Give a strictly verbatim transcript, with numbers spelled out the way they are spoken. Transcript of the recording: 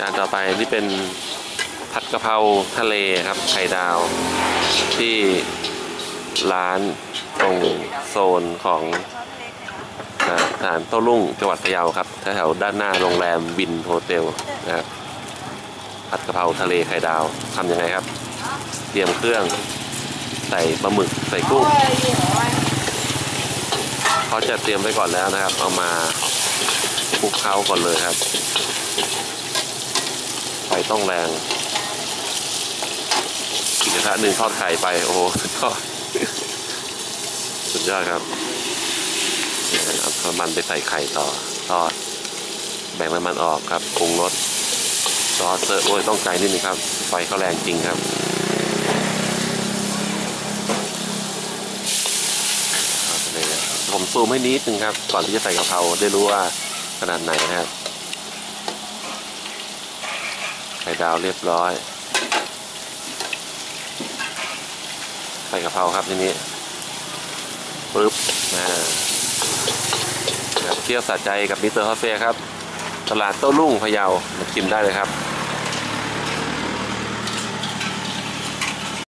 จานต่อไปนี่เป็นผัดกะเพราทะเลครับไข่ดาวที่ร้านตรงโซนของสถานโต้รุ่งจังหวัดพะเยาครับแถวด้านหน้าโรงแรมวินโฮเทลนะครับผัดกะเพราทะเลไข่ดาวทำยังไงครับเตรียมเครื่องใส่ปลาหมึกใส่กุ้งเขาจะเตรียมไว้ก่อนแล้วนะครับเอามาคลุกเคล้าก่อนเลยครับไฟต้องแรงอีกกระทะหนึ่งทอดไข่ไปโอ้โหสุดยอดสุดยอดครับเอาน้ำมันไปใส่ไข่ต่อทอดแบ่งน้ำมันออกครับปรุงรสซอสเสิร์ฟโอ้ยต้องใจนิดนึงครับไฟเขาแรงจริงครับผมซูมให้นิดนึงครับก่อนที่จะใส่กะเพราได้รู้ว่าขนาดไหนนะครับไข่ดาวเรียบร้อยใส่กะเพราครับทีนี้ปึ๊บนะเที่ยวสะใจกับมิสเตอร์คาเฟ่ครับตลาดโต้รุ่งพะเยามาชิมได้เลยครับ